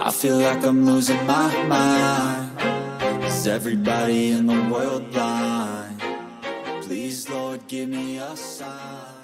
I feel like I'm losing my mind. Is everybody in the world blind? Please, Lord, give me a sign.